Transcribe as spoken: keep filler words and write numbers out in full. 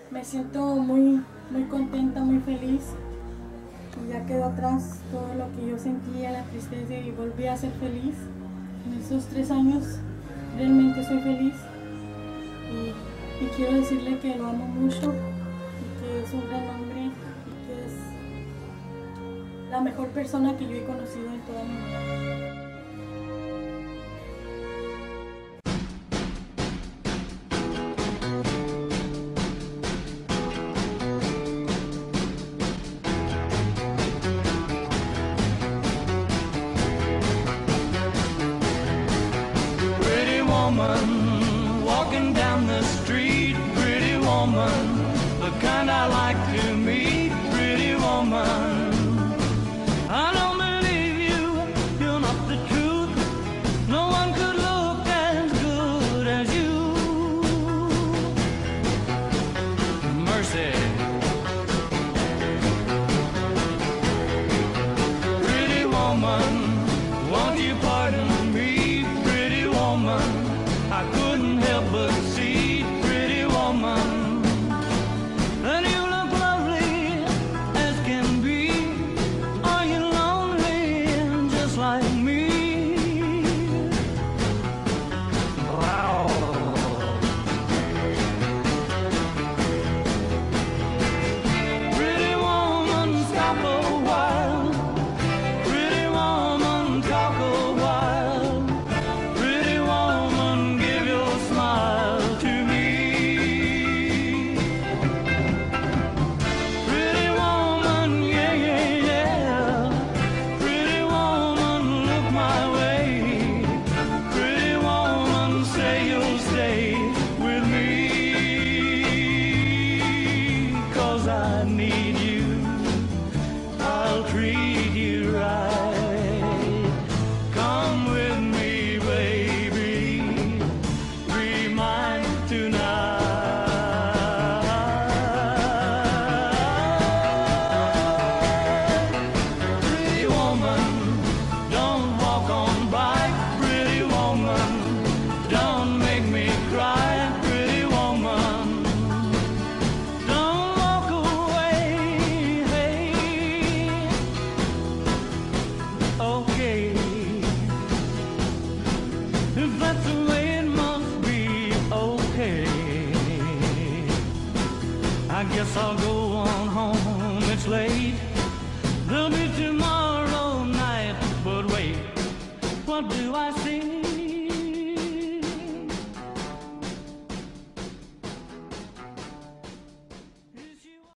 Me siento muy, muy contenta, muy feliz. Y ya quedó atrás todo lo que yo sentía, la tristeza, y volví a ser feliz. En esos tres años realmente soy feliz. Y, y quiero decirle que lo amo mucho y que es un gran hombre y que es la mejor persona que yo he conocido en toda mi vida. Walking down the street, pretty woman, the kind I like to meet, pretty woman. I don't believe you, you're not the truth. No one could look as good as you. Mercy. Pretty woman, won't you pardon me, pretty woman? I couldn't help but see, pretty woman, and you look lovely as can be. Are you lonely just like me? Wow. Pretty woman, stop a while. Pretty woman, talk a while. Pretty woman, give your smile to me. Pretty woman, yeah, yeah, yeah. Pretty woman, look my way. Pretty woman, say you'll stay with me. 'Cause I need you, I'll treat you right. Come with me, baby, be mine tonight. Pretty woman, don't walk on by. Pretty woman, don't make me cry. Pretty woman, don't walk away. Hey, okay, if that's the way it must be, okay. I guess I'll go on home, it's late. There'll be tomorrow night, but wait, what do